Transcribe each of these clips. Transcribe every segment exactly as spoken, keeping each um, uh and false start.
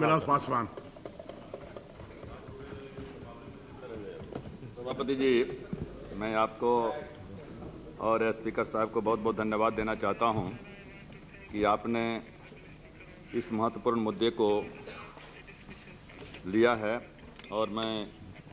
रामविलास पासवान। सभापति जी, मैं आपको और स्पीकर साहब को बहुत बहुत धन्यवाद देना चाहता हूं कि आपने इस महत्वपूर्ण मुद्दे को लिया है, और मैं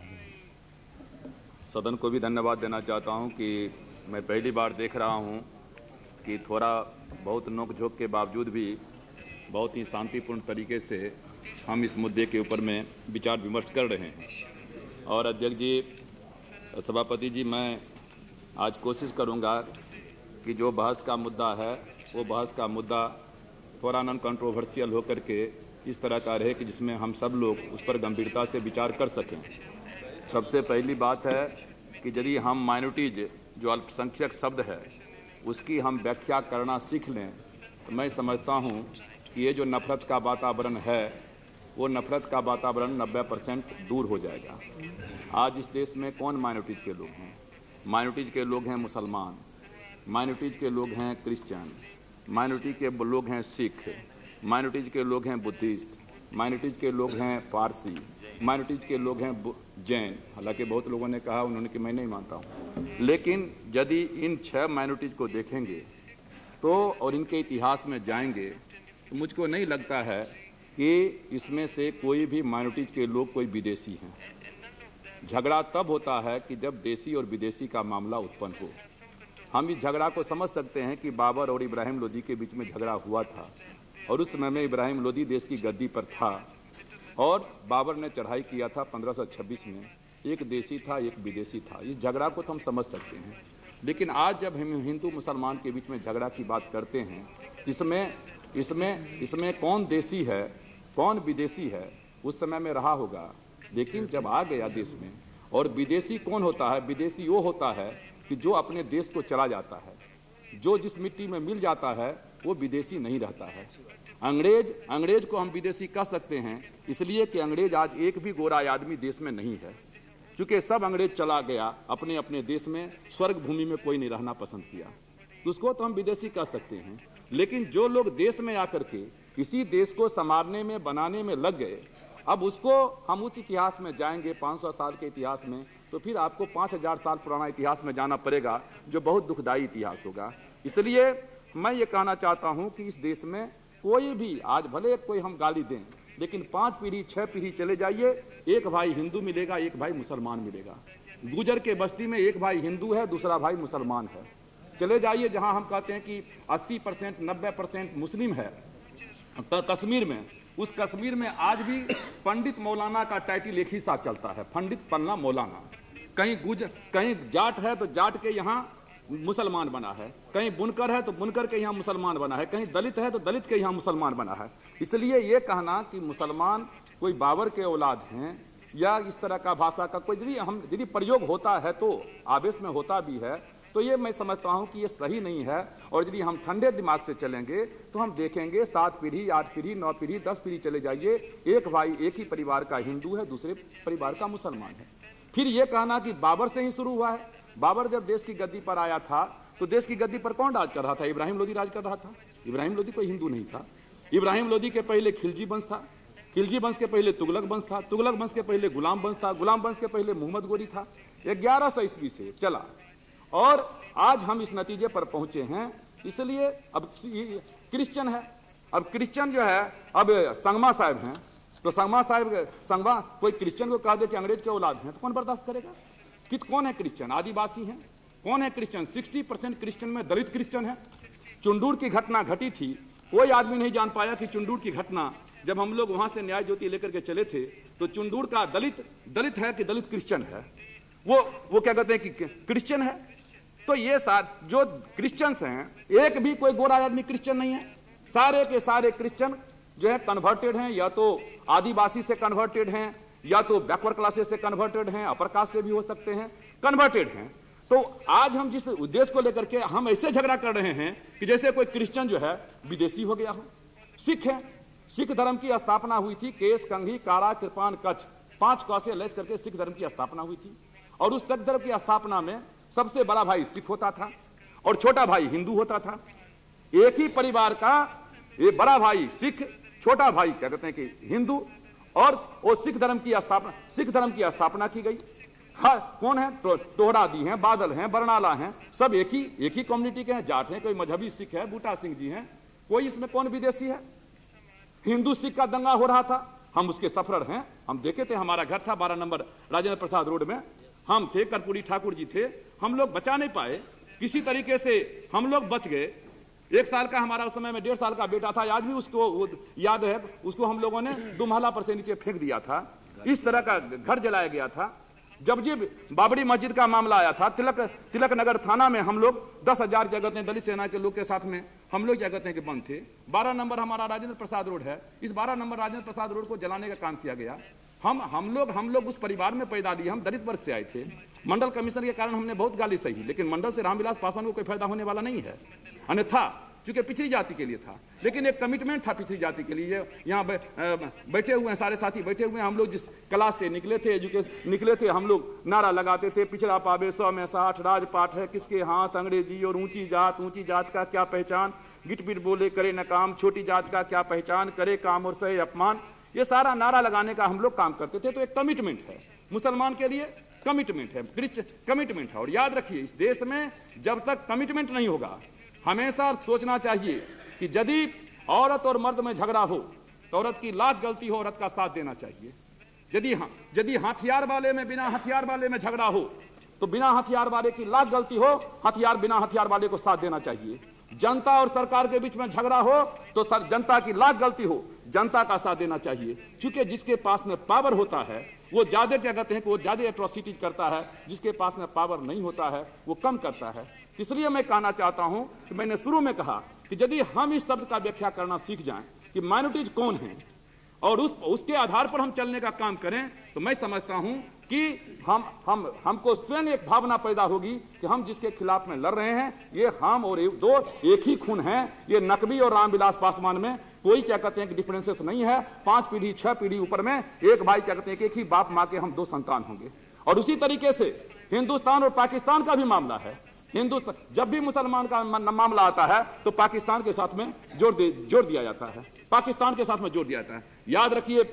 सदन को भी धन्यवाद देना चाहता हूं कि मैं पहली बार देख रहा हूं कि थोड़ा बहुत नोक-झोंक के बावजूद भी बहुत ही शांतिपूर्ण तरीके से हम इस मुद्दे के ऊपर में विचार विमर्श कर रहे हैं। और अध्यक्ष जी, सभापति जी, मैं आज कोशिश करूंगा कि जो बहस का मुद्दा है वो बहस का मुद्दा थोड़ा नॉन कंट्रोवर्शियल होकर के इस तरह का रहे कि जिसमें हम सब लोग उस पर गंभीरता से विचार कर सकें। सबसे पहली बात है कि यदि हम माइनॉरिटीज जो अल्पसंख्यक शब्द है उसकी हम व्याख्या करना सीख लें तो मैं समझता हूं कि ये जो नफरत का वातावरण है वो नफरत का वातावरण नब्बे परसेंट दूर हो जाएगा। आज इस देश में कौन माइनॉरिटीज के लोग हैं? माइनॉरिटीज के लोग हैं मुसलमान, माइनॉरिटीज के लोग हैं क्रिश्चियन, माइनॉरिटी के लोग हैं सिख, माइनॉरिटीज के लोग हैं बुद्धिस्ट, माइनॉरिटीज के लोग हैं पारसी, माइनॉरिटीज के लोग हैं जैन। हालांकि बहुत लोगों ने कहा उन्होंने कि मैं नहीं मानता हूं, लेकिन यदि इन छह माइनॉरिटीज को देखेंगे तो और इनके इतिहास में जाएंगे तो मुझको नहीं लगता है कि इसमें से कोई भी माइनॉरिटीज के लोग कोई विदेशी हैं। झगड़ा तब होता है कि जब देशी और विदेशी का मामला उत्पन्न हो। हम इस झगड़ा को समझ सकते हैं कि बाबर और इब्राहिम लोदी के बीच में झगड़ा हुआ था, और उस समय में इब्राहिम लोदी देश की गद्दी पर था और बाबर ने चढ़ाई किया था पंद्रह सौ छब्बीस में। एक देशी था, एक विदेशी था। इस झगड़ा को तो हम समझ सकते हैं, लेकिन आज जब हम हिंदू मुसलमान के बीच में झगड़ा की बात करते हैं, इसमें इसमें इसमें कौन देशी है कौन विदेशी है उस समय में रहा होगा, लेकिन जब आ गया देश में। और विदेशी कौन होता है? विदेशी वो होता है कि जो अपने देश को चला जाता है, जो जिस मिट्टी में मिल जाता है वो विदेशी नहीं रहता है। अंग्रेज अंग्रेज को हम विदेशी कह सकते हैं इसलिए कि अंग्रेज आज एक भी गोरा आदमी देश में नहीं है, क्योंकि सब अंग्रेज चला गया अपने अपने देश में, स्वर्ग भूमि में कोई नहीं रहना पसंद किया, तो उसको तो हम विदेशी कह सकते हैं। लेकिन जो लोग देश में आकर के किसी देश को संवारने में बनाने में लग गए, अब उसको हम उस इतिहास में जाएंगे पाँच सौ साल के इतिहास में, तो फिर आपको पाँच हजार साल पुराना इतिहास में जाना पड़ेगा, जो बहुत दुखदायी इतिहास होगा। इसलिए मैं ये कहना चाहता हूं कि इस देश में कोई भी, आज भले कोई हम गाली दें, लेकिन पांच पीढ़ी छह पीढ़ी चले जाइए, एक भाई हिंदू मिलेगा, एक भाई मुसलमान मिलेगा। गुजर के बस्ती में एक भाई हिंदू है, दूसरा भाई मुसलमान है। चले जाइए जहां हम कहते हैं कि अस्सी परसेंट नब्बे परसेंट मुस्लिम है, कश्मीर में, उस कश्मीर में आज भी पंडित मौलाना का टाइटल एक ही साथ चलता है, पंडित पन्ना मौलाना। कहीं गुजर कहीं जाट है तो जाट के यहाँ मुसलमान बना है, कहीं बुनकर है तो बुनकर के यहाँ मुसलमान बना है, कहीं दलित है तो दलित के यहाँ मुसलमान बना है। इसलिए ये कहना कि मुसलमान कोई बाबर के औलाद हैं या इस तरह का भाषा का कोई यदि हम यदि प्रयोग होता है तो आवेश में होता भी है, तो ये मैं समझता हूं कि ये सही नहीं है। और यदि हम ठंडे दिमाग से चलेंगे तो हम देखेंगे सात पीढ़ी, आठ पीढ़ी, नौ पीढ़ी, दस पीढ़ी चले जाइए, एक भाई एक ही परिवार का हिंदू है, दूसरे परिवार का मुसलमान है। फिर ये कहना कि बाबर से ही शुरू हुआ है, बाबर जब देश की गद्दी पर आया था तो देश की गद्दी पर कौन राज कर रहा था? इब्राहिम लोदी राज कर रहा था। इब्राहिम लोदी कोई हिंदू नहीं था। इब्राहिम लोदी के पहले खिलजी वंश था, खिलजी वंश के पहले तुगलक वंश था, तुगलक वंश के पहले गुलाम वंश था, गुलाम वंश के पहले मोहम्मद गोरी था। ग्यारह सौ ईस्वी से चला और आज हम इस नतीजे पर पहुंचे हैं। इसलिए अब क्रिश्चियन है, अब क्रिश्चियन जो है, अब संगमा साहब हैं, तो संगमा साहब संगमा कोई क्रिश्चियन को कह दे कि अंग्रेज के औलाद हैं तो कौन बर्दाश्त करेगा? कि कौन है क्रिश्चियन? आदिवासी हैं। कौन है क्रिश्चियन? साठ परसेंट क्रिश्चियन में दलित क्रिश्चियन है। चुंडूर की घटना घटी थी, कोई आदमी नहीं जान पाया कि चुंडूर की घटना, जब हम लोग वहां से न्याय ज्योति लेकर के चले थे तो चुंडूर का दलित दलित है कि दलित क्रिश्चियन है, वो वो क्या कहते हैं कि क्रिश्चियन है। तो ये साथ जो क्रिश्चियंस हैं, एक भी कोई गोरा आदमी क्रिश्चियन नहीं है। सारे के सारे क्रिश्चियन जो है कन्वर्टेड हैं, या तो आदिवासी से कन्वर्टेड हैं, या तो बैकवर्ड क्लासेस से कन्वर्टेड हैं, अपर कास्ट से भी हो सकते हैं, कन्वर्टेड हैं। तो आज हम जिस उद्देश्य को लेकर के हम ऐसे झगड़ा कर रहे हैं कि जैसे कोई क्रिश्चियन जो है विदेशी हो गया हो। सिख है, सिख धर्म की स्थापना हुई थी, केस, कंघी, कारा, कृपान, कच्छ, पांच क से लेस करके सिख धर्म की स्थापना हुई थी। और उस सिख धर्म की स्थापना में सबसे बड़ा भाई सिख होता था और छोटा भाई हिंदू होता था। एक ही परिवार का ये बड़ा भाई सिख छोटा भाई क्या कहते हैं कि हिंदू, और वो सिख धर्म की स्थापना सिख धर्म की स्थापना की गई। हाँ, कौन है? तो, तोहरादी हैं, बादल हैं, बरनाला हैं, सब एक ही एक ही कम्युनिटी के हैं। जाट हैं, कोई मजहबी सिख है, बूटा सिंह जी हैं, कोई इसमें कौन विदेशी है? हिंदू सिख का दंगा हो रहा था, हम उसके सफरर हैं। हम देखे थे, हमारा घर था बारह नंबर राजेंद्र प्रसाद रोड में, हम थे, कर्पूरी ठाकुर जी थे, हम लोग बचा नहीं पाए, किसी तरीके से हम लोग बच गए। एक साल का हमारा उस समय में डेढ़ साल का बेटा था, आज भी उसको याद है, उसको हम लोगों ने दुमहला पर से नीचे फेंक दिया था। इस तरह का घर जलाया गया था। जब जी बाबरी मस्जिद का मामला आया था, तिलक तिलक नगर थाना में हम लोग दस हजार जगत हैं दलित सेना के लोग के साथ में हम लोग जगत हैं कि बंद थे। बारह नंबर हमारा राजेंद्र प्रसाद रोड है, इस बारह नंबर राजेंद्र प्रसाद रोड को जलाने का काम किया गया। हम हम लोग हम लोग उस परिवार में पैदा लिए, हम दलित वर्ग से आए थे। मंडल कमिश्नर के कारण हमने बहुत गाली सही, लेकिन मंडल से रामविलास पासवान को कोई फायदा होने वाला नहीं है, अन्यथा चूंकि पिछड़ी जाति के लिए था, लेकिन एक कमिटमेंट था पिछड़ी जाति के लिए। यहाँ बैठे हुए हैं सारे साथी, बैठे हुए हैं, हम लोग जिस क्लास से निकले थे, एजुकेशन निकले थे, हम लोग नारा लगाते थे, पिछड़ा पावे सौ में साठ, राजपाट है किसके हाथ, अंग्रेजी और ऊंची जात, ऊंची जात का क्या पहचान, गिट पिट बोले करे न काम, छोटी जात का क्या पहचान, करे काम और सहे अपमान। ये सारा नारा लगाने का हम लोग काम करते थे। तो एक कमिटमेंट है, मुसलमान के लिए कमिटमेंट है, क्रिश्चियन कमिटमेंट है। और याद रखिए, इस देश में जब तक कमिटमेंट नहीं होगा, हमेशा सोचना चाहिए कि यदि औरत और मर्द में झगड़ा हो तो औरत की लाख गलती हो, औरत का साथ देना चाहिए। यदि हाँ यदि हथियार वाले में बिना हथियार वाले में झगड़ा हो तो बिना हथियार वाले की लाख गलती हो, हथियार बिना हथियार वाले को साथ देना चाहिए। जनता और सरकार के बीच में झगड़ा हो तो सर जनता की लाख गलती हो, जनता का साथ देना चाहिए। क्योंकि जिसके पास में पावर होता है वो ज्यादा क्या कहते हैं कि वो ज्यादा एट्रोसिटीज करता है, जिसके पास में पावर नहीं होता है वो कम करता है। इसलिए मैं कहना चाहता हूं कि मैंने शुरू में कहा कि यदि हम इस शब्द का व्याख्या करना सीख जाएं कि माइनॉरिटीज कौन है और उस उसके आधार पर हम चलने का काम करें, तो मैं समझता हूं कि हम हम हमको स्वयं एक भावना पैदा होगी कि हम जिसके खिलाफ में लड़ रहे हैं ये हम और एक, दो एक ही खून है। ये नकवी और रामविलास पासवान में कोई क्या कहते हैं कि डिफरेंसेस नहीं है। पांच पीढ़ी छह पीढ़ी ऊपर में एक भाई क्या कहते हैं कि एक ही बाप मां के हम दो संतान होंगे। और उसी तरीके से हिंदुस्तान और पाकिस्तान का भी मामला है। हिंदुस्तान जब भी मुसलमान का मामला आता है तो पाकिस्तान के साथ में जोड़ दे जोड़ दिया जाता है, पाकिस्तान के साथ में जोड़ दिया जाता है। याद रखिए,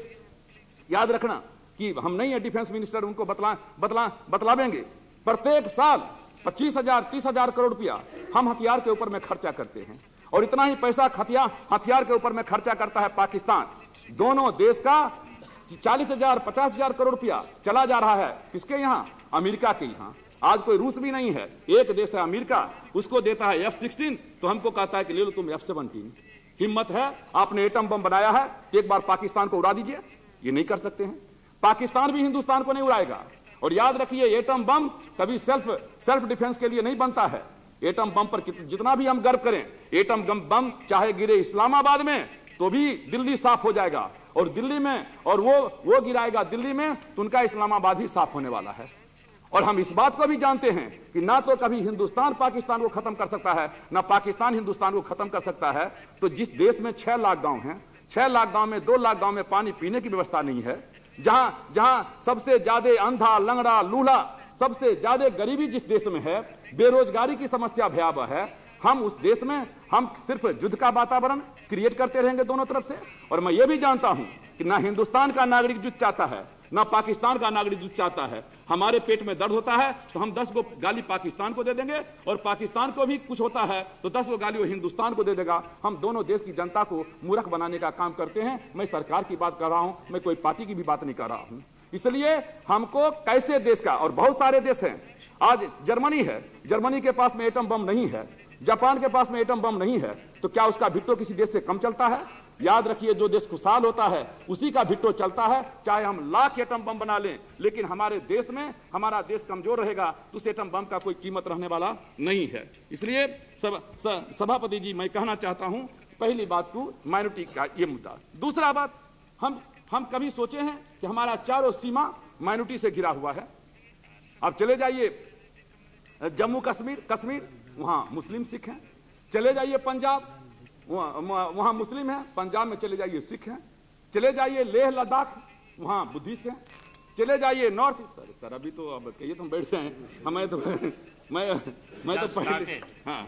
याद रखना कि हम नहीं है डिफेंस मिनिस्टर, उनको बतला बतला बतलावेंगे। प्रत्येक साल पच्चीस हजार तीस हजार करोड़ रुपया हम हथियार के ऊपर में खर्चा करते हैं, और इतना ही पैसा हथियार हथियार के ऊपर में खर्चा करता है पाकिस्तान। दोनों देश का चालीस हजार पचास हजार करोड़ रुपया चला जा रहा है किसके यहाँ? अमेरिका के यहाँ। आज कोई रूस भी नहीं है, एक देश है अमेरिका, उसको देता है एफ सिक्सटीन, तो हमको कहता है कि ले लो तुम एफ सेवनटीन। हिम्मत है, आपने एटम बम बनाया है तो एक बार पाकिस्तान को उड़ा दीजिए। ये नहीं कर सकते हैं। पाकिस्तान भी हिंदुस्तान को नहीं उड़ाएगा। और याद रखिए, एटम बम कभी सेल्फ सेल्फ डिफेंस के लिए नहीं बनता है। एटम बम पर जितना भी हम गर्व करें, एटम बम चाहे गिरे इस्लामाबाद में तो भी दिल्ली साफ हो जाएगा, और दिल्ली में और वो वो गिराएगा दिल्ली में तो उनका इस्लामाबाद ही साफ होने वाला है। और हम इस बात को भी जानते हैं कि ना तो कभी हिंदुस्तान पाकिस्तान को खत्म कर सकता है, ना पाकिस्तान हिंदुस्तान को खत्म कर सकता है। तो जिस देश में छह लाख गांव हैं, छह लाख गांव में दो लाख गांव में पानी पीने की व्यवस्था नहीं है, जहां जहां सबसे ज्यादा अंधा लंगड़ा लूला, सबसे ज्यादा गरीबी जिस देश में है, बेरोजगारी की समस्या भयावह है, हम उस देश में हम सिर्फ युद्ध का वातावरण क्रिएट करते रहेंगे दोनों तरफ से। और मैं ये भी जानता हूं कि ना हिंदुस्तान का नागरिक युद्ध चाहता है, ना पाकिस्तान का नागरिक युद्ध चाहता है। हमारे पेट में दर्द होता है तो हम दस गो गाली पाकिस्तान को दे देंगे, और पाकिस्तान को भी कुछ होता है तो दस गो गाली वो हिंदुस्तान को दे देगा। हम दोनों देश की जनता को मूर्ख बनाने का काम करते हैं। मैं सरकार की बात कर रहा हूं, मैं कोई पार्टी की भी बात नहीं कर रहा हूं। इसलिए हमको कैसे देश का, और बहुत सारे देश हैं, आज जर्मनी है, जर्मनी के पास में एटम बम नहीं है, जापान के पास में एटम बम नहीं है, तो क्या उसका भिट्टो किसी देश से कम चलता है? याद रखिए, जो देश खुशहाल होता है उसी का भिट्टो चलता है। चाहे हम लाख एटम बम बना लें, लेकिन हमारे देश में हमारा देश कमजोर रहेगा तो उस एटम बम का कोई कीमत रहने वाला नहीं है। इसलिए सब, स, सभापति जी, मैं कहना चाहता हूं, पहली बात को माइनॉरिटी का ये मुद्दा। दूसरा बात, हम हम कभी सोचे हैं कि हमारा चारों सीमा माइनॉरिटी से घिरा हुआ है? अब चले जाइए जम्मू कश्मीर कश्मीर वहां मुस्लिम सिख हैं। चले जाइए पंजाब, वहां मुस्लिम है। पंजाब में चले जाइए सिख हैं। चले जाइए लेह लद्दाख, वहां बुद्धिस्ट हैं। चले जाइए नॉर्थ, सर सर अभी तो अब कहिए तुम बैठ जाए, हमें तो मैं मैं तो पहले हाँ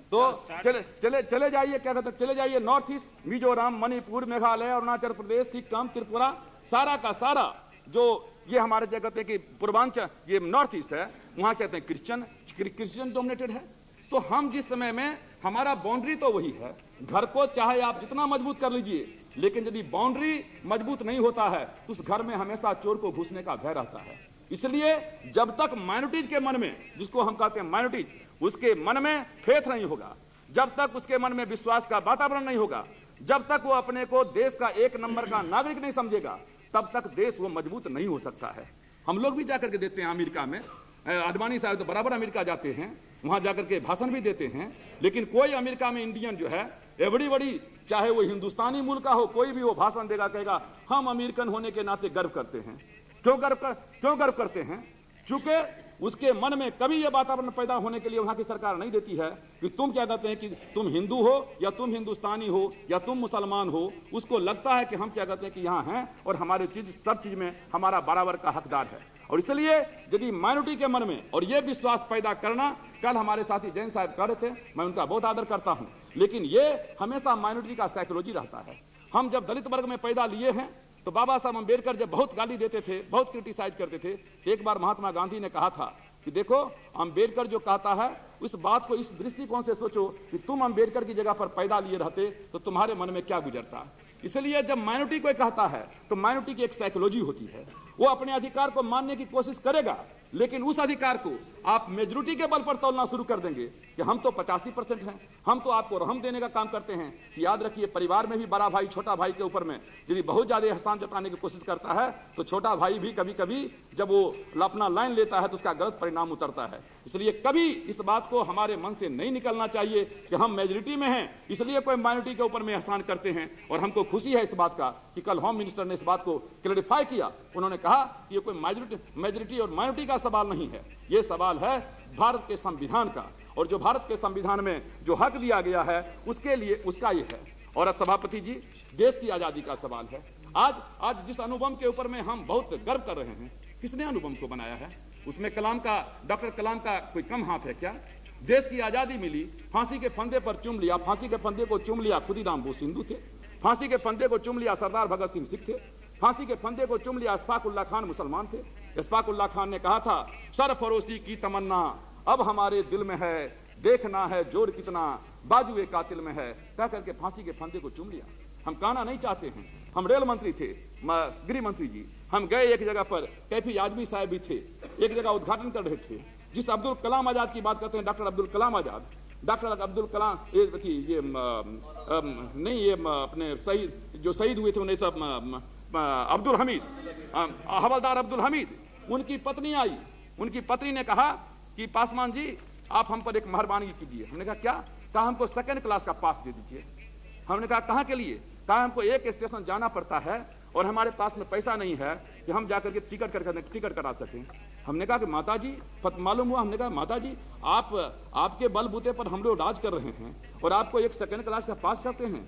तो चले चले चले जाइए, क्या कहते हैं, चले जाइए नॉर्थ ईस्ट, मिजोरम, मणिपुर, मेघालय, अरुणाचल प्रदेश, सिक्किम, त्रिपुरा, सारा का सारा जो ये हमारे क्या कहते हैं कि पूर्वांचल, ये नॉर्थ ईस्ट है, वहां कहते हैं क्रिश्चियन क्रिश्चियन डोमिनेटेड है। तो हम जिस समय में, हमारा बाउंड्री तो वही है, घर को चाहे आप जितना मजबूत कर लीजिए, लेकिन यदि बाउंड्री मजबूत नहीं होता है तो उस घर में हमेशा चोर को घुसने का भय रहता है। इसलिए जब तक माइनॉरिटीज के मन में, जिसको हम कहते हैं माइनॉरिटीज, उसके मन में फेथ नहीं होगा, जब तक उसके मन में विश्वास का वातावरण नहीं होगा, जब तक वो अपने को देश का एक नंबर का नागरिक नहीं समझेगा, तब तक देश वो मजबूत नहीं हो सकता है। हम लोग भी जाकर के देते हैं अमेरिका में, आडवाणी साहब तो बराबर अमेरिका जाते हैं, वहां जाकर के भाषण भी देते हैं, लेकिन कोई अमेरिका में इंडियन जो है, बड़ी बड़ी, चाहे वो हिंदुस्तानी मूल का हो, कोई भी वो भाषण देगा, कहेगा हम अमेरिकन होने के नाते गर्व करते हैं। क्यों गर्व कर, क्यों गर्व करते हैं? चूंकि उसके मन में कभी यह वातावरण पैदा होने के लिए वहां की सरकार नहीं देती है कि तुम क्या कहते हैं कि तुम हिंदू हो या तुम हिंदुस्तानी हो या तुम मुसलमान हो। उसको लगता है कि हम क्या कहते हैं कि यहाँ हैं और हमारे चीज, सब चीज में हमारा बराबर का हकदार है। और इसलिए यदि माइनॉरिटी के मन में और ये विश्वास पैदा करना, कल हमारे साथी जैन साहब कह रहे थे, मैं उनका बहुत आदर करता हूं, लेकिन ये हमेशा माइनॉरिटी का साइकोलॉजी रहता है। हम जब दलित वर्ग में पैदा लिए हैं तो बाबा साहब अम्बेडकर जब बहुत गाली देते थे, बहुत क्रिटिसाइज करते थे, एक बार महात्मा गांधी ने कहा था कि देखो अम्बेडकर जो कहता है उस बात को इस दृष्टिकोण से सोचो कि तुम अम्बेडकर की जगह पर पैदा लिए रहते तो तुम्हारे मन में क्या गुजरता। इसलिए जब माइनॉरिटी कोई कहता है तो माइनॉरिटी की एक साइकोलॉजी होती है, वो अपने अधिकार को मानने की कोशिश करेगा, लेकिन उस अधिकार को आप मेजॉरिटी के बल पर तोलना शुरू कर देंगे कि हम तो पचासी परसेंट हैं, हम तो आपको रहम देने का काम करते हैं। कि याद रखिए, परिवार में भी बड़ा भाई छोटा भाई के ऊपर में यदि बहुत ज्यादा एहसान जताने की कोशिश करता है तो छोटा भाई भी कभी कभी जब वो अपना लाइन लेता है तो उसका गलत परिणाम उतरता है। इसलिए कभी इस बात को हमारे मन से नहीं निकलना चाहिए कि हम मेजॉरिटी में हैं इसलिए कोई माइनॉरिटी के ऊपर में एहसान करते हैं। और हमको खुशी है इस बात का कि कल होम मिनिस्टर ने इस बात को क्लैरिफाई किया। उन्होंने कहा कि ये कोई मेजॉरिटी और माइनॉरिटी का सवाल नहीं है, ये सवाल है भारत के संविधान का, और जो भारत के संविधान में जो हक दिया गया है उसके लिए उसका ये है। और सभापति जी, देश की आजादी का सवाल है। आज आज जिस अनुबंध के ऊपर में हम बहुत गर्व कर रहे हैं, किसने अनुबंध को बनाया है? उसमें कलाम का, डॉक्टर कलाम का कोई कम हाथ है क्या? देश की आजादी मिली, फांसी के फंदे पर चूम लिया, फांसी के फंदे को चूम लिया खुदीराम बोस हिंदू थे, फांसी के फंदे को चूम लिया सरदार भगत सिंह सिख थे, फांसी के फंदे को चूम लिया इशफाक उल्लाह खान मुसलमान थे। इशफाक उल्लाह खान ने कहा था, सरफरोशी की तमन्ना अब हमारे दिल में है, देखना है जोर कितना बाजुए कातिल में है, कह करके फांसी के फंदे को चूम लिया। हम कहना नहीं चाहते हैं, हम रेल मंत्री थे, गृह मंत्री जी, हम गए एक जगह पर, कैफी आजमी साहब भी थे, एक जगह उद्घाटन कर रहे थे, जिस अब्दुल कलाम आजाद की बात करते हैं, डॉक्टर अब्दुल कलाम आजाद, डॉक्टर अब्दुल कलाम ये, ये आ, नहीं ये अपने शहीद जो शहीद हुए थे उन्हें सब अब्दुल हमीद, हवलदार अब्दुल हमीद, उनकी पत्नी आई, उनकी पत्नी ने कहा कि पासवान जी आप हम पर एक मेहरबानी कीजिए। हमने कहा क्या? कहा हमको सेकंड क्लास का पास दे दीजिए। हमने कहा कहाँ के लिए? कहा हमको एक स्टेशन जाना पड़ता है और हमारे पास में पैसा नहीं है कि हम जाकर के टिकट कर टिकट करा सकें। हमने कहा कि माता जी मालूम हुआ, हमने कहा माता जी आप आपके बलबूते पर हम लोग राज कर रहे हैं और आपको एक सेकंड क्लास का पास करते हैं।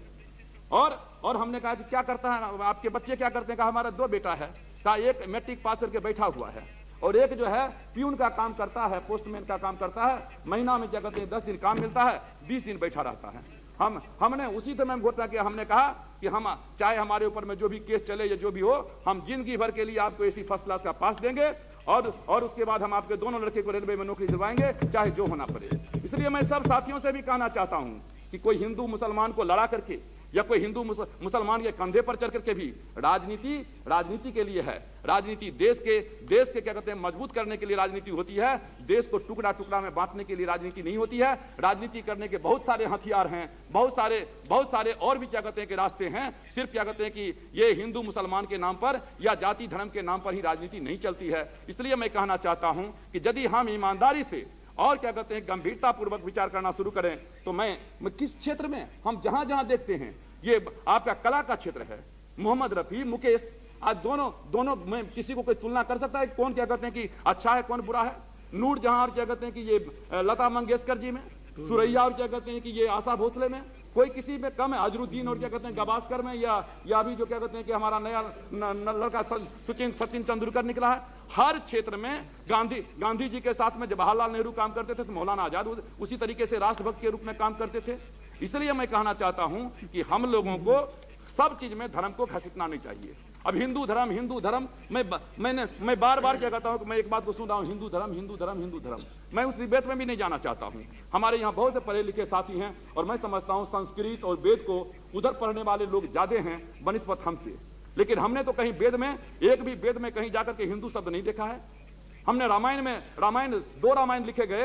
और और हमने कहा कि क्या करता है आपके बच्चे, क्या करते हैं? कहा हमारा दो बेटा है, कहा एक मैट्रिक पास करके बैठा हुआ है और एक जो है प्यून का काम करता है, पोस्टमैन का काम करता है, महीना में क्या कहते हैं दस दिन काम मिलता है, बीस दिन बैठा रहता है। हम हमने उसी समय घोषणा किया, हमने कहा कि हम चाहे हमारे ऊपर में जो भी केस चले या जो भी हो, हम जिंदगी भर के लिए आपको ऐसी फर्स्ट क्लास का पास देंगे और और उसके बाद हम आपके दोनों लड़के को रेलवे में नौकरी दिलवाएंगे, चाहे जो होना पड़े। इसलिए मैं सब साथियों से भी कहना चाहता हूं कि कोई हिंदू मुसलमान को लड़ा करके या कोई हिंदू मुसलमान के कंधे पर चढ़ करके भी राजनीति राजनीति के लिए है। राजनीति देश के देश के क्या कहते हैं मजबूत करने के लिए राजनीति होती है, देश को टुकड़ा टुकड़ा में बांटने के लिए राजनीति नहीं होती है। राजनीति करने के बहुत सारे हथियार हैं, बहुत सारे बहुत सारे और भी क्या कहते हैं कि रास्ते हैं। सिर्फ क्या कहते हैं कि ये हिंदू मुसलमान के नाम पर या जाति धर्म के नाम पर ही राजनीति नहीं चलती है। इसलिए मैं कहना चाहता हूं कि यदि हम ईमानदारी से और क्या कहते हैं गंभीरता पूर्वक विचार करना शुरू करें तो मैं, मैं किस क्षेत्र में हम जहां जहां देखते हैं, ये आपका कला का क्षेत्र है, मोहम्मद रफी, मुकेश, आज दोनों दोनों में किसी को कोई तुलना कर सकता है कौन क्या कहते हैं कि अच्छा है कौन बुरा है? नूर जहां और क्या कहते हैं कि ये लता मंगेशकर जी में, सुरैया और क्या कहते हैं कि ये आशा भोसले में, कोई किसी में कम है, अजरुद्दीन और क्या कहते हैं गवास्कर में, या या अभी जो क्या कहते हैं कि हमारा नया न, न, लड़का सचिन सचिन तेंदुलकर निकला है। हर क्षेत्र में गांधी गांधी जी के साथ में जवाहरलाल नेहरू काम करते थे तो मौलाना आजाद उसी तरीके से राष्ट्रभक्त के रूप में काम करते थे। इसलिए मैं कहना चाहता हूं कि हम लोगों को सब चीज में धर्म को घसीटना नहीं चाहिए। अब हिंदू धर्म हिंदू धर्म मैं मैंने मैं बार बार क्या कहता हूं कि मैं एक बात को सुन रहा हूं, हिंदू धर्म हिंदू धर्म हिंदू धर्म। मैं उस डिबेट में भी नहीं जाना चाहता हूं। हमारे यहाँ बहुत से पढ़े लिखे साथी हैं और मैं समझता हूं संस्कृत और वेद को उधर पढ़ने वाले लोग ज्यादा हैं बनिस्बत हमसे। लेकिन हमने तो कहीं वेद में, एक भी वेद में कहीं जाकर के हिंदू शब्द नहीं देखा है। हमने रामायण में, रामायण दो रामायण लिखे गए,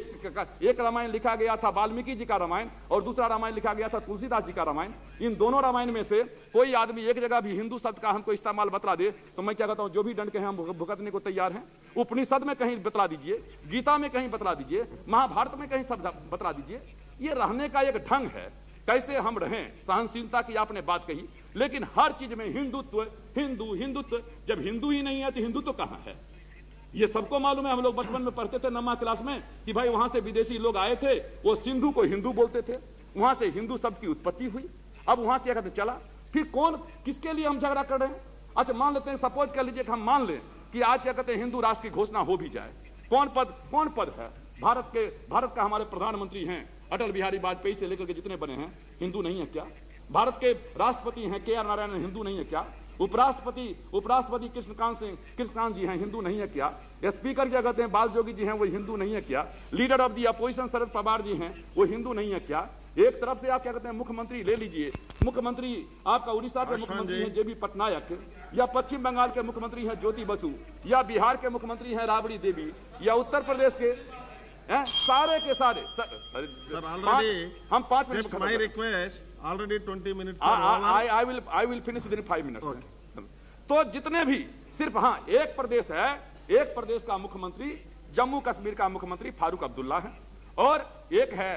एक एक रामायण लिखा गया था वाल्मीकि जी का रामायण और दूसरा रामायण लिखा गया था तुलसीदास जी का रामायण। इन दोनों रामायण में से कोई आदमी एक जगह भी हिंदू शब्द का हमको इस्तेमाल बतला दे तो मैं क्या कहता हूं, जो भी दंड के हैं हम भुगतने को तैयार हैं। उपनिषद में कहीं बतला दीजिए, गीता में कहीं बतला दीजिए, महाभारत में कहीं शब्द बतला दीजिए। ये रहने का एक ढंग है, कैसे हम रहें। सहनशीलता की आपने बात कही, लेकिन हर चीज में हिंदुत्व हिंदू हिंदुत्व। जब हिंदू ही नहीं है तो हिंदू तो कहां है? ये सबको मालूम है। हम लोग बचपन में पढ़ते थे नमा क्लास में कि भाई वहां से विदेशी लोग आए थे, वो सिंधु को हिंदू बोलते थे, वहां से हिंदू शब्द की उत्पत्ति हुई। अब वहां से कहते चला, फिर कौन किसके लिए हम झगड़ा कर रहे हैं? अच्छा मान लेते हैं, सपोज कर लीजिए कि हम मान लें कि आज क्या कहते हैं हिंदू राष्ट्र की घोषणा हो भी जाए। कौन पद कौन पद है? भारत के भारत का हमारे प्रधानमंत्री हैं अटल बिहारी वाजपेयी से लेकर के जितने बने हैं, हिंदू नहीं है क्या? भारत के राष्ट्रपति हैं के आर नारायण, हिंदू नहीं है क्या? उपराष्ट्रपति उपराष्ट्रपति कृष्णकांत सिंह कृष्णकांत जी हैं, हिंदू नहीं है क्या? स्पीकर क्या कहते हैं बाल जोगी जी हैं, वो हिंदू नहीं है क्या? Leader of the opposition Sharad Pawar ji हैं, वो हिंदू नहीं है क्या? एक तरफ से आप क्या कहते हैं मुख्यमंत्री ले लीजिए, मुख्यमंत्री आपका उड़ीसा के मुख्यमंत्री हैं जेबी पटनायक, या पश्चिम बंगाल के मुख्यमंत्री हैं ज्योति बसु, या बिहार के मुख्यमंत्री हैं राबड़ी देवी, या उत्तर प्रदेश के हैं, सारे के सारे सर, हम पांच minute my request already twenty minutes I I will I will finish within five minutes. तो जितने भी सिर्फ हाँ एक प्रदेश है, एक प्रदेश का मुख्यमंत्री जम्मू कश्मीर का मुख्यमंत्री फारूक अब्दुल्ला है, और एक है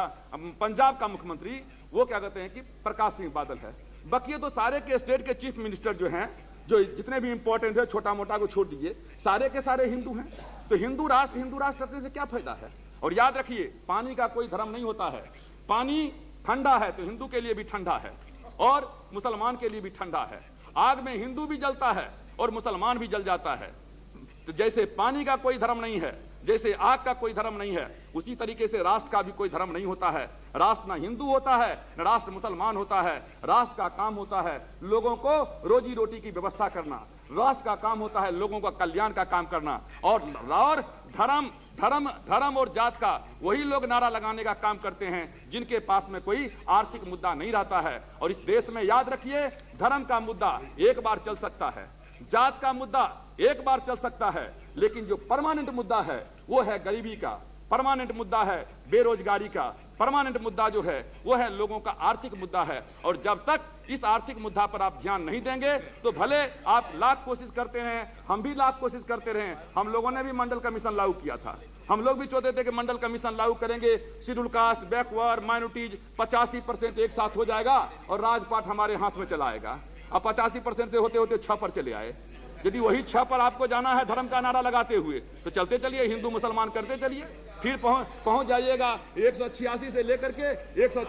पंजाब का मुख्यमंत्री वो क्या कहते हैं कि प्रकाश सिंह बादल है। बाकी तो सारे के स्टेट के चीफ मिनिस्टर जो हैं, जो जितने भी इंपॉर्टेंट है, छोटा मोटा को छोड़ दीजिए, सारे के सारे हिंदू हैं। तो हिंदू राष्ट्र हिंदू राष्ट्र रखने से क्या फायदा है? और याद रखिए पानी का कोई धर्म नहीं होता है। पानी ठंडा है तो हिंदू के लिए भी ठंडा है और मुसलमान के लिए भी ठंडा है। आग में हिंदू भी जलता है और मुसलमान भी जल जाता है। तो जैसे पानी का कोई धर्म नहीं है, जैसे आग का कोई धर्म नहीं है, उसी तरीके से राष्ट्र का भी कोई धर्म नहीं होता है। राष्ट्र ना हिंदू होता है न राष्ट्र मुसलमान होता है। राष्ट्र का काम होता है लोगों को रोजी रोटी की व्यवस्था करना, राष्ट्र का काम होता है लोगों का कल्याण का काम करना। और, और धर्म धर्म धर्म और जात का वही लोग नारा लगाने का काम करते हैं जिनके पास में कोई आर्थिक मुद्दा नहीं रहता है। और इस देश में याद रखिए धर्म का मुद्दा एक बार चल सकता है, जात का मुद्दा एक बार चल सकता है, लेकिन जो परमानेंट मुद्दा है वो है गरीबी का, परमानेंट मुद्दा है बेरोजगारी का, परमानेंट मुद्दा जो है वो है लोगों का आर्थिक मुद्दा है। और जब तक इस आर्थिक मुद्दा पर आप ध्यान नहीं देंगे तो भले आप लाख कोशिश करते रहें, हम भी लाख कोशिश करते रहें। हम लोगों ने भी मंडल कमीशन लागू किया था, हम लोग भी चाहते थे कि मंडल कमीशन लागू करेंगे, शेड्यूल कास्ट, बैकवर्ड, माइनॉरिटीज पचासी परसेंट एक साथ हो जाएगा और राजपाट हमारे हाथ में चला आएगा। अब पचासी परसेंट से होते होते छह पर चले आए। यदि वही छह पर आपको जाना है धर्म का नारा लगाते हुए तो चलते चलिए, हिंदू मुसलमान करते चलिए, फिर पहुंच पहुंच जाइएगा एक सौ छियासी से लेकर के एक सौ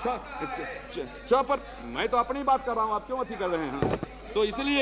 छह पर। मैं तो अपनी बात कर रहा हूं, आप क्यों अति कर रहे हैं? तो इसलिए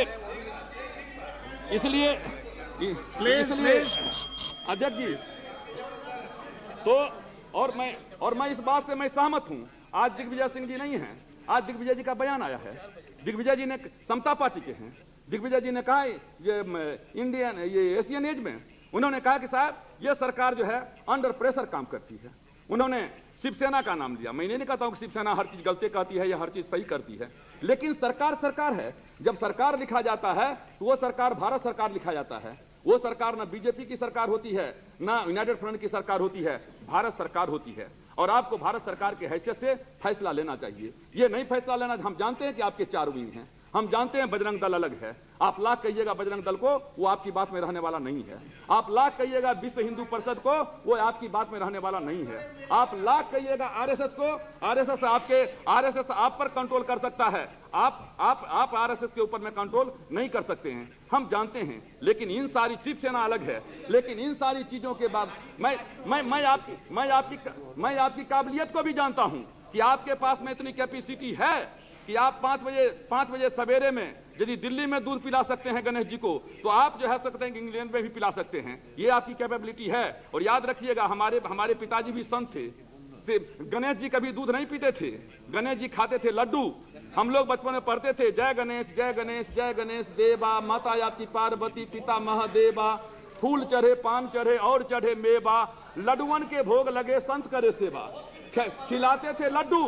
इसलिए इसलिए अध्यक्ष जी तो और मैं और मैं इस बात से मैं सहमत हूं। आज दिग्विजय सिंह जी नहीं है, आज दिग्विजय जी का बयान आया है। दिग्विजय जी ने समता पार्टी के हैं, दिग्विजय जी ने कहा ये इंडियन ये एशियन एज में उन्होंने कहा कि साहब ये सरकार जो है अंडर प्रेशर काम करती है। उन्होंने शिवसेना का नाम लिया। मैं नहीं कहता हूं कि शिवसेना हर चीज गलती कहती है या हर चीज सही करती है, लेकिन सरकार सरकार है। जब सरकार लिखा जाता है तो वो सरकार भारत सरकार लिखा जाता है। वो सरकार ना बीजेपी की सरकार होती है ना यूनाइटेड फ्रंट की सरकार होती है, भारत सरकार होती है। और आपको भारत सरकार की हैसियत से फैसला लेना चाहिए। ये नहीं फैसला लेना, हम जानते हैं कि आपके चार विंग हैं, हम जानते हैं बजरंग दल अलग है। आप लाख कहिएगा बजरंग दल को, वो आपकी बात में रहने वाला नहीं है। आप लाख कहिएगा विश्व हिंदू परिषद को, वो आपकी बात में रहने वाला नहीं है। आप लाख कहिएगा आरएसएस को, आरएसएस आपके आरएसएस आप पर कंट्रोल कर सकता है, आप आप आप आरएसएस के ऊपर में कंट्रोल नहीं कर सकते हैं, हम जानते हैं। लेकिन इन सारी शिवसेना अलग है, लेकिन इन सारी चीजों के बाद मैं मैं मैं आपकी मैं आपकी मैं आपकी काबिलियत को भी जानता हूं कि आपके पास में इतनी कैपेसिटी है कि आप पांच बजे पांच बजे सवेरे में यदि दिल्ली में दूध पिला सकते हैं गणेश जी को, तो आप जो है सकते हैं कि इंग्लैंड में भी पिला सकते हैं। ये आपकी कैपेबिलिटी है। और याद रखिएगा, हमारे हमारे पिताजी भी संत थे, से गणेश जी कभी दूध नहीं पीते थे, गणेश जी खाते थे लड्डू। हम लोग बचपन में पढ़ते थे, जय गणेश जय गणेश जय गणेश देवा, माता आपकी पार्वती पिता महादेवा, फूल चढ़े पान चढ़े और चढ़े मेवा, लड्डुअन के भोग लगे संत करे सेवा। खिलाते थे लड्डू।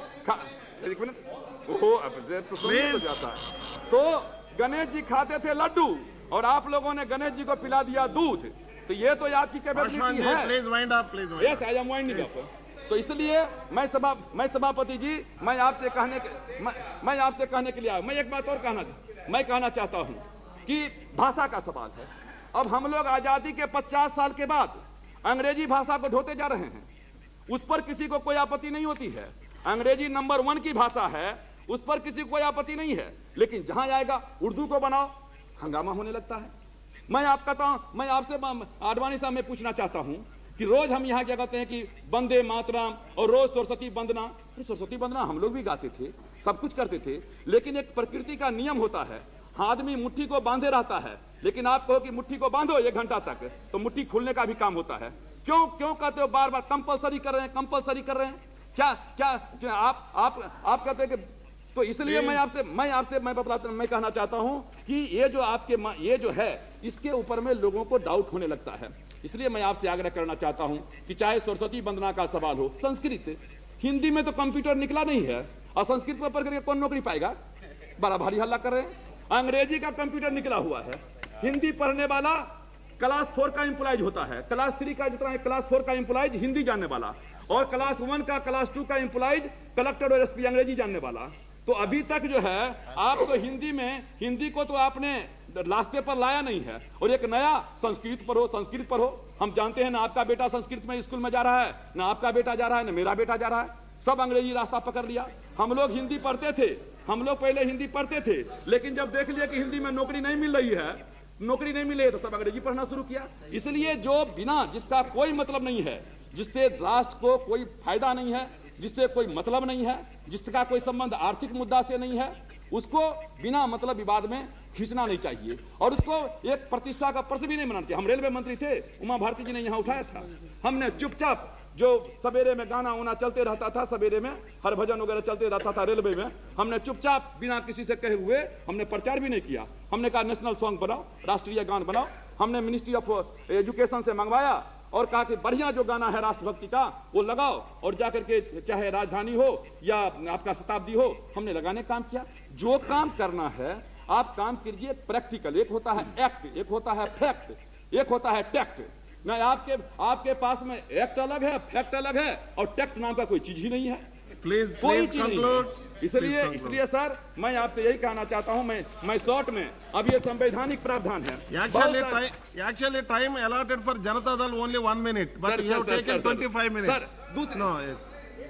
एक मिनट, ओहो अब तो सुनने जाता है। तो गणेश जी खाते थे लड्डू और आप लोगों ने गणेश जी को पिला दिया दूध। तो ये तो आपकी कैपेबिलिटी है। Please wind up, please wind yes, I am winding up. तो इसलिए मैं सभा मैं सभापति जी मैं आपसे कहने के मैं, मैं आपसे कहने के लिए आया। मैं एक बात और कहना मैं कहना चाहता हूं कि भाषा का सवाल है। अब हम लोग आजादी के पचास साल के बाद अंग्रेजी भाषा को ढोते जा रहे हैं, उस पर किसी को कोई आपत्ति नहीं होती है। अंग्रेजी नंबर वन की भाषा है, उस पर किसी को कोई आपत्ति नहीं है। लेकिन जहां जाएगा उर्दू को बनाओ, हंगामा होने लगता है। मैं आप कहता हूं, मैं आपसे आडवाणी साहब में पूछना चाहता हूं कि रोज हम यहाँ क्या कहते हैं कि वंदे मातरम और रोज सरस्वती वंदना। अरे सरस्वती वंदना हम लोग भी गाते थे, सब कुछ करते थे, लेकिन एक प्रकृति का नियम होता है। आदमी मुट्ठी को बांधे रहता है, लेकिन आप कहो कि मुट्ठी को बांधो एक घंटा तक, तो मुट्ठी खुलने का भी काम होता है। क्यों क्यों कहते हो बार बार कंपलसरी कर रहे हैं कंपलसरी कर रहे हैं? क्या क्या, क्या आप आप आप कहते हैं कि तो इसलिए मैं आपसे मैं आपसे मैं बतलाता मैं कहना चाहता हूं कि ये जो आपके ये जो है इसके ऊपर में लोगों को डाउट होने लगता है। इसलिए मैं आपसे आग्रह करना चाहता हूं कि चाहे सरस्वती वंदना का सवाल हो, संस्कृत, हिंदी में तो कंप्यूटर निकला नहीं है और संस्कृत में पढ़ करके कौन नौकरी पाएगा? बड़ा भारी हल्ला कर रहे हैं। अंग्रेजी का कंप्यूटर निकला हुआ है, हिंदी पढ़ने वाला क्लास फोर का एम्प्लॉयज होता है, क्लास थ्री का जितना है क्लास फोर का एम्प्लॉयज हिंदी जानने वाला, और क्लास वन का क्लास टू का एम्प्लॉयज कलेक्टर और एसपी अंग्रेजी जानने वाला। तो अभी तक जो है आप तो हिंदी में हिंदी को तो आपने रास्ते पर लाया नहीं है, और एक नया संस्कृत पर हो संस्कृत पर हो। हम जानते हैं ना आपका बेटा संस्कृत में स्कूल में जा रहा है, ना आपका बेटा जा रहा है, ना मेरा बेटा जा रहा है, सब अंग्रेजी रास्ता पकड़ लिया। हम लोग हिंदी पढ़ते थे, हम लोग पहले हिंदी पढ़ते थे, लेकिन जब देख लिया कि हिंदी में नौकरी नहीं मिल रही है, नौकरी नहीं मिले तो सब अंग्रेजी पढ़ना शुरू किया। इसलिए जो बिना जिसका कोई मतलब नहीं है, जिससे राष्ट्र को कोई फायदा नहीं है, जिससे कोई मतलब नहीं है, जिसका कोई संबंध आर्थिक मुद्दा से नहीं है, उसको बिना मतलब विवाद में खींचना नहीं चाहिए, और उसको एक प्रतिष्ठा का प्रश्न भी नहीं बनाना चाहिए। हम रेलवे मंत्री थे, उमा भारती जी ने यहाँ उठाया था, हमने चुपचाप जो सवेरे में गाना वाना चलते रहता था, सवेरे में हर भजन वगैरह चलते रहता था रेलवे में, हमने चुपचाप बिना किसी से कहे हुए हमने प्रचार भी नहीं किया। हमने कहा नेशनल सॉन्ग बनाओ, राष्ट्रीय गान बनाओ। हमने मिनिस्ट्री ऑफ एजुकेशन से मंगवाया और कहा कि बढ़िया जो गाना है राष्ट्रभक्ति का वो लगाओ, और जाकर के चाहे राजधानी हो या आपका शताब्दी हो, हमने लगाने काम किया। जो काम करना है आप काम कीजिए प्रैक्टिकल। एक होता है एक्ट, एक होता है फैक्ट, एक होता है टैक्ट। नहीं, आपके आपके पास में एक्ट अलग है, फैक्ट अलग है, और टैक्ट नाम का कोई चीज ही नहीं है। प्लीज कोई प्लीज चीज नहीं है। इसलिए इसलिए सर मैं आपसे यही कहना चाहता हूं, मैं मैं शॉर्ट में, अब ये संवैधानिक प्रावधान है। Actually, time, actually time allotted for Janata Dal only one minute, but Sir, you have sir, sir, taken sir, twenty-five minutes. Sir, दूसरे No, yes.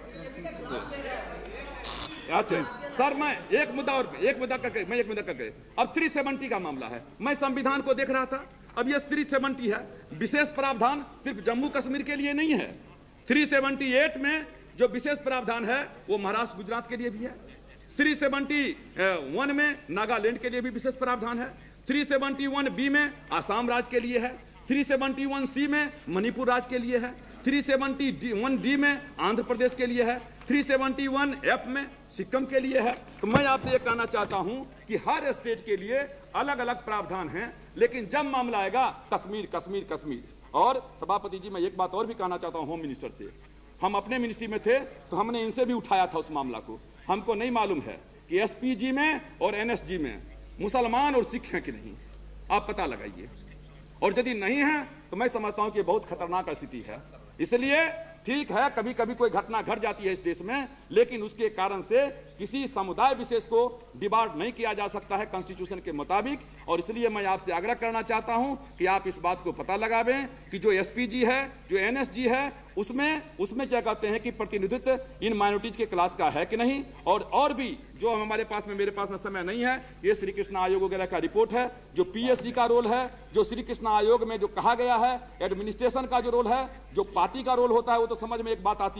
अच्छा सर, मैं एक मुद्दा और एक मुद्दा करके मैं एक मुद्दा करके अब तीन सौ सत्तर का मामला है। मैं संविधान को देख रहा था, अब ये तीन सौ सत्तर है। विशेष प्रावधान सिर्फ जम्मू कश्मीर के लिए नहीं है। तीन सौ अठहत्तर में जो विशेष प्रावधान है वो महाराष्ट्र गुजरात के लिए भी है। तीन सौ इकहत्तर में नागालैंड के लिए भी विशेष प्रावधान है। तीन सौ इकहत्तर बी में आसाम राज्य के लिए है। तीन सौ इकहत्तर सी में मणिपुर राज्य के लिए है। तीन सौ इकहत्तर डी में आंध्र प्रदेश के लिए है। तीन सौ इकहत्तर एफ में सिक्किम के लिए है। तो मैं आपसे ये कहना चाहता हूं कि हर स्टेट के लिए अलग अलग प्रावधान हैं, लेकिन जब मामला आएगा कश्मीर कश्मीर कश्मीर। और सभापति जी मैं एक बात और भी कहना चाहता हूं होम मिनिस्टर से। हम अपने मिनिस्ट्री में थे तो हमने इनसे भी उठाया था उस मामला को। हमको नहीं मालूम है कि एसपीजी में और एनएसजी में मुसलमान और सिख हैं कि नहीं, आप पता लगाइए। और यदि नहीं है तो मैं समझता हूं कि बहुत खतरनाक स्थिति है। इसलिए ठीक है, कभी कभी कोई घटना घट जाती है इस देश में, लेकिन उसके कारण से किसी समुदाय विशेष को डिबार्ड नहीं किया जा सकता है कॉन्स्टिट्यूशन के मुताबिक। और इसलिए मैं आपसे आग्रह करना चाहता हूं कि आप इस बात को पता लगावें कि जो एसपीजी है, जो एनएसजी है, उसमें उसमें क्या कहते हैं कि प्रतिनिधित्व इन माइनॉरिटीज के क्लास का है कि नहीं। और और भी जो हमारे पास में मेरे पास में समय नहीं है, ये श्री कृष्ण आयोग वगैरह का रिपोर्ट है, जो पीएससी का रोल है, जो श्री कृष्ण आयोग में जो कहा गया है, एडमिनिस्ट्रेशन का जो रोल है, जो पार्टी का रोल होता है, वो तो समझ में एक बात आती है।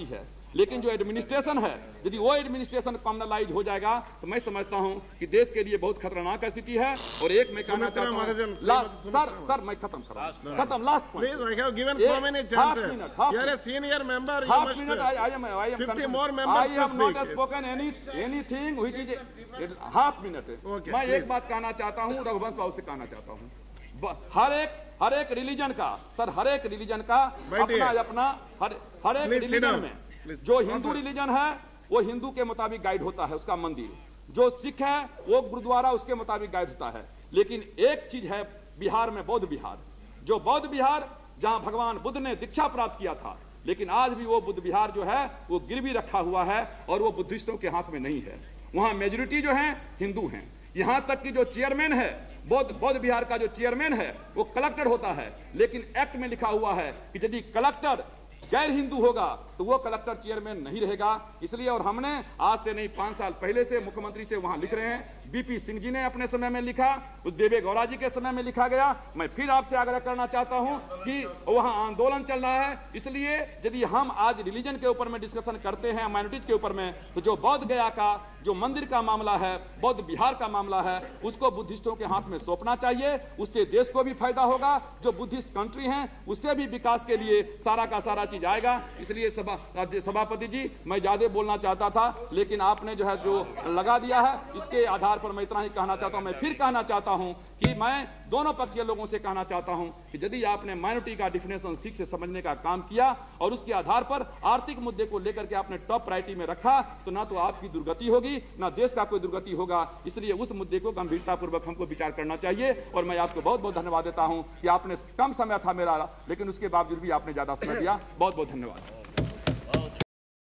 लेकिन जो एडमिनिस्ट्रेशन है, यदि वो एडमिनिस्ट्रेशन कम्युनलाइज हो जाएगा तो मैं समझता हूं कि देश के लिए बहुत खतरनाक स्थिति है। और एक मैं कहना चाहता हूं, सर सर मैं खत्म कर रहा हूं, खत्म last point. Please, I have given so many chances. You are a senior member. You Half must. minute. I, I am. I am. fifty more members I have to not speak. spoken any anything which is a, half minute. Okay, मैं please. एक बात कहना चाहता हूँ, रघुवंश बाबू से कहना चाहता हूँ, ब- हर एक हर एक रिलीजन का सर हर एक रिलीजन का बैठिए। अपना अपना हर हर एक Please sit रिलीजन down. में Please. जो हिंदू रिलीजन है वो हिंदू के मुताबिक गाइड होता है उसका मंदिर, जो सिख है वो गुरुद्वारा उसके मुताबिक गाइड होता है। लेकिन एक चीज है बिहार में, बौद्ध बिहार, जो बौद्ध बिहार जहां भगवान बुद्ध ने दीक्षा प्राप्त किया था, लेकिन आज भी वो बुद्ध विहार जो है वो गिरवी रखा हुआ है और वो बुद्धिस्टों के हाथ में नहीं है। वहां मेजोरिटी जो है हिंदू हैं। यहां तक कि जो चेयरमैन है बौद्ध बौद्ध विहार का, जो चेयरमैन है वो कलेक्टर होता है, लेकिन एक्ट में लिखा हुआ है कि यदि कलेक्टर गैर हिंदू होगा तो वो कलेक्टर चेयरमैन नहीं रहेगा। इसलिए और हमने आज से नहीं पांच साल पहले से मुख्यमंत्री से वहां लिख रहे हैं, बीपी सिंह जी ने अपने समय में लिखा, उस देवे गौड़ा जी के समय में लिखा गया। मैं फिर आपसे आग्रह करना चाहता हूं कि वहां आंदोलन चल रहा है, इसलिए यदि हम आज रिलीजन के ऊपर में डिस्कशन करते हैं, माइनॉरिटीज के ऊपर में, तो जो बौद्ध गया का जो मंदिर का मामला है, बौद्ध बिहार का मामला है, उसको बुद्धिस्टों के हाथ में सौंपना चाहिए। उससे देश को भी फायदा होगा, जो बुद्धिस्ट कंट्री हैं उससे भी विकास के लिए सारा का सारा चीज आएगा। इसलिए सभा राज्य सभापति जी, मैं ज्यादा बोलना चाहता था लेकिन आपने जो है जो लगा दिया है, इसके आधार पर मैं इतना ही कहना चाहता हूं। मैं फिर कहना चाहता हूं कि मैं दोनों पक्ष के लोगों से कहना चाहता हूं कि यदि आपने माइनॉरिटी का डिफिनेशन ठीक से समझने का काम किया और उसके आधार पर आर्थिक मुद्दे को लेकर के आपने टॉप प्रायोरिटी में रखा, तो ना तो आपकी दुर्गति होगी ना देश का कोई दुर्गति होगा। इसलिए उस मुद्दे को गंभीरता पूर्वक हमको विचार करना चाहिए। और मैं आपको बहुत बहुत धन्यवाद देता हूं कि आपने कम समय था मेरा, लेकिन उसके बावजूद भी आपने ज्यादा समय दिया। बहुत बहुत धन्यवाद।